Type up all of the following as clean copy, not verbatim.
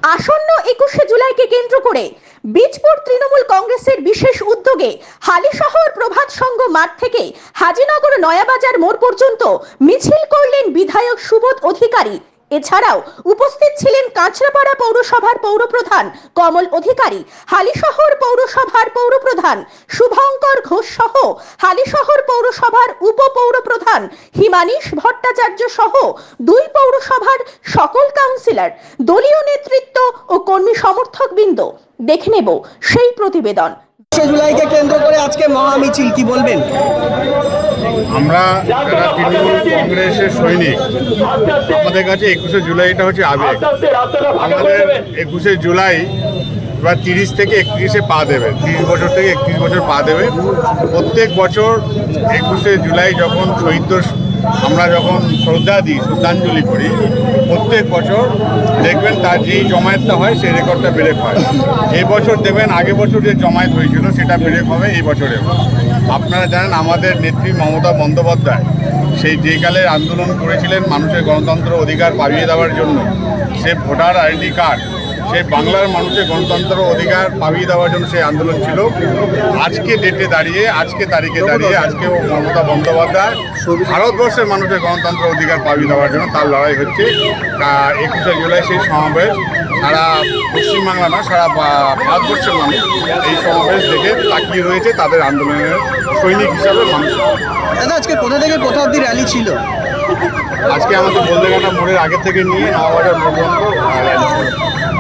আসন্ন 21শে জুলাইকে কেন্দ্র করে বীজপুর তৃণমূল কংগ্রেসের বিশেষ উদ্যোগে হালিশহর প্রভাত সংঘ মাঠ থেকে হাজিনগর নয়াবাজার মোড় পর্যন্ত মিছিল করলেন বিধায়ক সুবোধ অধিকারী। এছাড়াও উপস্থিত ছিলেন কাঁচরাপাড়া পৌরসভার পৌরপ্রধান কমল অধিকারী, হালিশহর পৌরসভার পৌরপ্রধান শুভঙ্কর ঘোষ সহ হালিশহর পৌরসভার উপপৌরপ্রধান হিমানীশ ভট্টাচার্য সহ দুই পৌরসভার সকল কাউন্সিলর, দলীয় নেতৃত্ব ও কর্মী সমর্থক বৃন্দ। দেখে নেব সেই প্রতিবেদন। 21শে জুলাইকে কেন্দ্র করে আজকে মহা মিছিল, কি বলবেন? আমরা যারা তৃণমূল কংগ্রেসের সৈনিক, আমাদের কাছে 21শে জুলাইটা হচ্ছে আবেগ। আমাদের 21শে জুলাই এবার 30 থেকে 31-এ পা দেবে, 30 বছর থেকে 31 বছর পা দেবে। প্রত্যেক বছর 21শে জুলাই যখন আমরা যখন শ্রদ্ধা দিই, শ্রদ্ধাঞ্জলি করি, প্রত্যেক বছর দেখবেন তার যেই জমায়েতটা হয় সেই রেকর্ডটা ব্রেক হয়। এই বছর দেখবেন আগের বছর যে জমায়েত হয়েছিল সেটা ব্রেক হবে এই বছরেও। আপনারা জানেন আমাদের নেত্রী মমতা বন্দ্যোপাধ্যায় সেই যে কালের আন্দোলন করেছিলেন মানুষের গণতন্ত্র অধিকার পাইয়ে দেওয়ার জন্য, সে ভোটার আইডি কার্ড, সেই বাংলার মানুষের গণতন্ত্র অধিকার পাইয়ে দেওয়ার জন্য সেই আন্দোলন ছিল। আজকে ডেটে দাঁড়িয়ে, আজকে তারিখে দাঁড়িয়ে, আজকেও মমতা বন্দ্যোপাধ্যায় ভারতবর্ষের মানুষের গণতন্ত্র অধিকার পাইয়ে দেওয়ার জন্য তার লড়াই হচ্ছে। 21শে জুলাই সেই সমাবেশ সারা পশ্চিমবাংলা নয়, সারা ভারতবর্ষের মানুষ এই সমাবেশ দেখে তাকিয়ে রয়েছে তাদের আন্দোলনের সৈনিক হিসাবে মানুষ। আজকে কোথা থেকে কোথা অব্দি র্যালি ছিল? আজকে আমাদের বলদেঘাটা মোড়ের আগে থেকে নিয়ে নয়াবাজার পর্যন্ত র্যালি ছিল।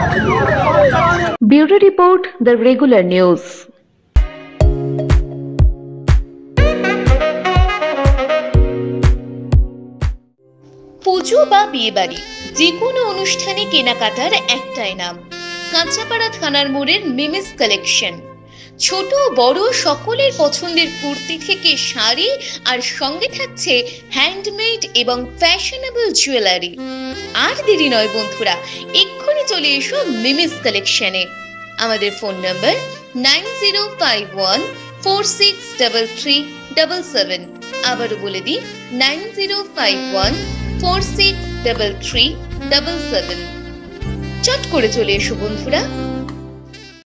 Bureau Report, The Regular News. পুজো বা বিয়েবাড়ি যে কোনো অনুষ্ঠানে কেনাকাটার একটাই নাম, কাঁচরাপাড়া থানার মোড়ের মিমিস কালেকশন। ছোট বড় সকলের পছন্দের কুর্তি থেকে শাড়ি, আর সঙ্গে থাকছে হ্যান্ডমেড এবং ফ্যাশনেবল জুয়েলারি। আর দেরি নয় বন্ধুরা, এক্ষুনি চলে এসো মিমিস কালেকশনে। আমাদের ফোন নাম্বার 9051463377। আবারও বলে দিই 9051463377। চট করে চলে এসো বন্ধুরা।